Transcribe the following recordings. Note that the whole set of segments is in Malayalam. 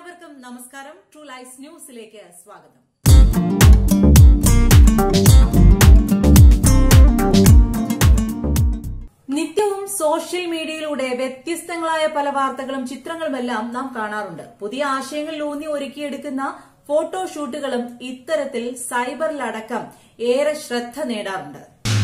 എല്ലാവർക്കും നമസ്കാരം. ട്രൂ ലൈഫ് ന്യൂസിലേക്ക് സ്വാഗതം. നിത്യവും സോഷ്യൽ മീഡിയയിലൂടെ വ്യത്യസ്തങ്ങളായ പല വാർത്തകളും ചിത്രങ്ങളുമെല്ലാം നാം കാണാറുണ്ട്. പുതിയ ആശയങ്ങളിലൂന്നി ഒരുക്കിയെടുക്കുന്ന ഫോട്ടോഷൂട്ടുകളും ഇത്തരത്തിൽ സൈബറിലടക്കം ഏറെ ശ്രദ്ധ നേടാറുണ്ട്.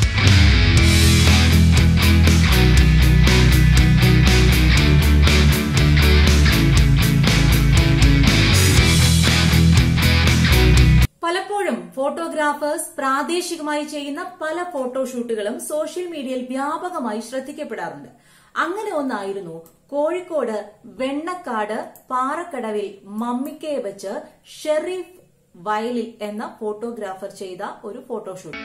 പലപ്പോഴും ഫോട്ടോഗ്രാഫേഴ്സ് പ്രാദേശികമായി ചെയ്യുന്ന പല ഫോട്ടോഷൂട്ടുകളും സോഷ്യൽ മീഡിയയിൽ വ്യാപകമായി ശ്രദ്ധിക്കപ്പെടാറുണ്ട്. അങ്ങനെ ഒന്നായിരുന്നു കോഴിക്കോട് വെണ്ണക്കാട് പാറക്കടവിൽ മമ്മിക്കയെ വെച്ച് ഷെരീഫ് വയലിൽ എന്ന ഫോട്ടോഗ്രാഫർ ചെയ്ത ഒരു ഫോട്ടോഷൂട്ട്.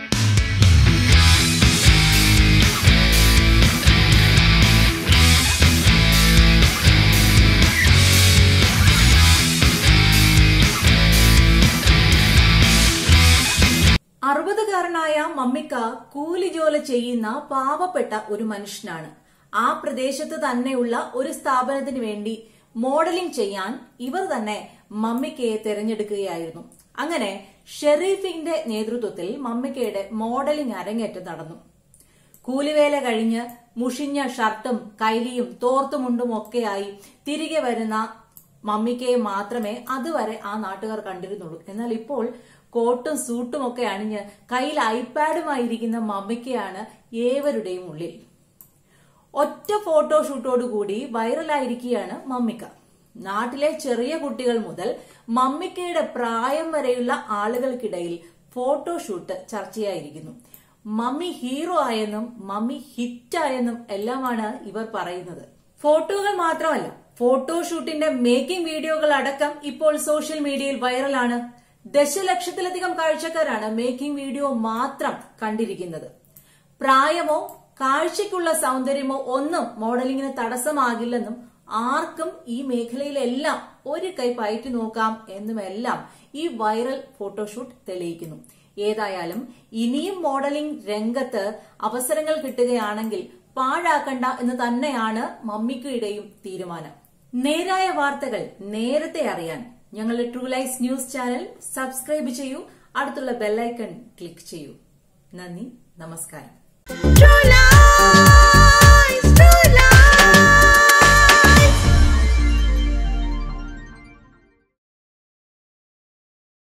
അറുപതുകാരനായ മമ്മിക്ക കൂലിജോലി ചെയ്യുന്ന പാവപ്പെട്ട ഒരു മനുഷ്യനാണ്. ആ പ്രദേശത്ത് തന്നെയുള്ള ഒരു സ്ഥാപനത്തിന് വേണ്ടി മോഡലിംഗ് ചെയ്യാൻ ഇവർ തന്നെ മമ്മിക്കയെ തെരഞ്ഞെടുക്കുകയായിരുന്നു. അങ്ങനെ ഷെരീഫിന്റെ നേതൃത്വത്തിൽ മമ്മിക്കയുടെ മോഡലിംഗ് അരങ്ങേറ്റം നടന്നു. കൂലിവേല കഴിഞ്ഞ് മുഷിഞ്ഞ ഷർട്ടും കൈലിയും തോർത്തുമുണ്ടും ഒക്കെയായി തിരികെ വരുന്ന മമ്മിക്കയെ മാത്രമേ അതുവരെ ആ നാട്ടുകാർ കണ്ടിരുന്നുള്ളൂ. എന്നാൽ ഇപ്പോൾ കോട്ടും സൂട്ടും ഒക്കെ അണിഞ്ഞ് കയ്യിൽ ഐപാഡുമായിരിക്കുന്ന മമ്മിക്കയാണ് ഏവരുടെയും ഉള്ളിൽ. ഒറ്റ ഫോട്ടോഷൂട്ടോടുകൂടി വൈറലായിരിക്കുകയാണ് മമ്മിക്ക. നാട്ടിലെ ചെറിയ കുട്ടികൾ മുതൽ മമ്മിക്കയുടെ പ്രായം വരെയുള്ള ആളുകൾക്കിടയിൽ ഫോട്ടോഷൂട്ട് ചർച്ചയായിരിക്കുന്നു. മമ്മി ഹീറോ ആയെന്നും മമ്മി ഹിറ്റായെന്നും എല്ലാമാണ് ഇവർ പറയുന്നത്. ഫോട്ടോകൾ മാത്രമല്ല, ഫോട്ടോഷൂട്ടിന്റെ മേക്കിംഗ് വീഡിയോകൾ അടക്കം ഇപ്പോൾ സോഷ്യൽ മീഡിയയിൽ വൈറലാണ്. ദശലക്ഷത്തിലധികം കാഴ്ചക്കാരാണ് മേക്കിംഗ് വീഡിയോ മാത്രം കണ്ടിരിക്കുന്നത്. പ്രായമോ കാഴ്ചയ്ക്കുള്ള സൗന്ദര്യമോ ഒന്നും മോഡലിംഗിന് തടസ്സമാകില്ലെന്നും ആർക്കും ഈ മേഖലയിലെല്ലാം ഒരു കൈ പയറ്റി നോക്കാം എന്നുമെല്ലാം ഈ വൈറൽ ഫോട്ടോഷൂട്ട് തെളിയിക്കുന്നു. ഏതായാലും ഇനിയും മോഡലിംഗ് രംഗത്ത് അവസരങ്ങൾ കിട്ടുകയാണെങ്കിൽ പാഴാക്കണ്ട എന്ന് തന്നെയാണ് മമ്മിക്കയുടെയും തീരുമാനം. നേരായ വാർത്തകൾ നേരത്തെ അറിയാൻ ഞങ്ങളുടെ true life news channel subscribe ചെയ്യൂ. അടുത്തുള്ള ബെല്ലൈക്കൺ ക്ലിക്ക് ചെയ്യൂ. നന്ദി, നമസ്കാരം.